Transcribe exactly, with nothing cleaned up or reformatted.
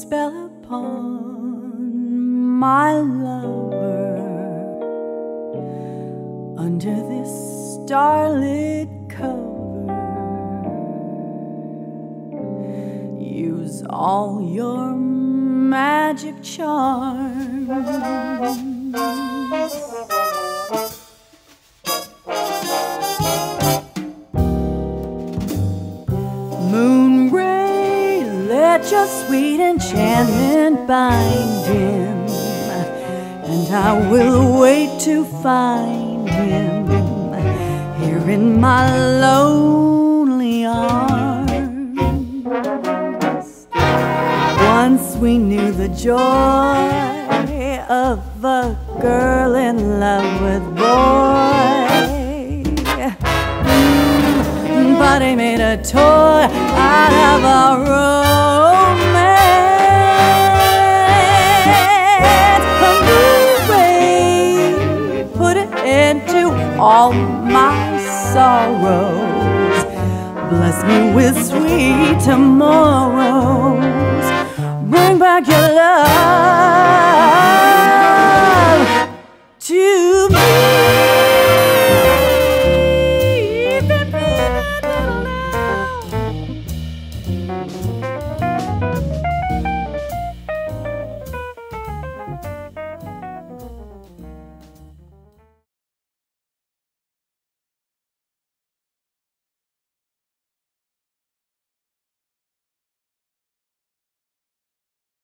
spell upon my lover under this starlit cover. Use all your magic charms. Moon ray, let your sweet enchantment bind him, and I will wait to find him here in my lonely arms. Once we knew the joy of a girl in love with boy, but he made a toy out of our romance. A moon ray put an end to all my sorrows. Bless me with sweet tomorrows. Bring back your love.